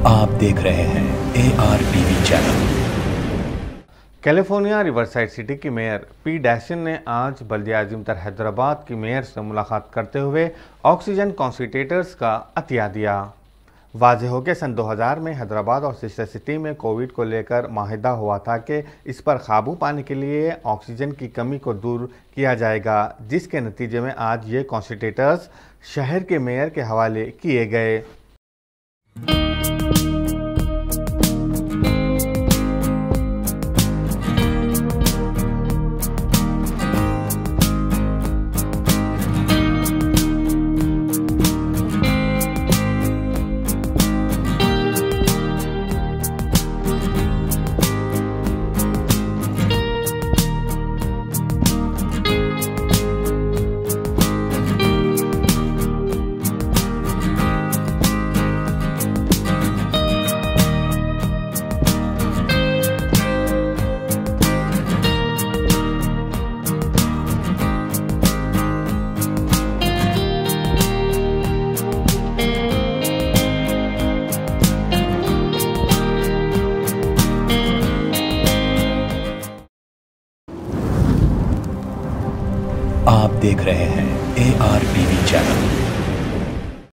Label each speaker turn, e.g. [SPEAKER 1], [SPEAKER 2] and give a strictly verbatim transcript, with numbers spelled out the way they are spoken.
[SPEAKER 1] आप देख रहे हैं A R TV channel.
[SPEAKER 2] California Riverside city की मेयर पी डैशन ने आज बल्दियाज़िमतर हैदराबाद की मेयर से मुलाकात करते हुए ऑक्सीजन कॉन्संट्रेटर्स का अतिया दिया। वाज़ेह हो कि सन दो हज़ार में हैदराबाद और सिस्टर सिटी में कोविड को लेकर माहिदा हुआ था कि इस पर काबू पाने के लिए ऑक्सीजन की कमी को दूर किया जाएगा, जिसके नतीजे में आज ये कॉन्संट्रेटर्स शहर के मेयर के हवाले किए गए।
[SPEAKER 1] आप देख रहे हैं ए आर टीवी चैनल।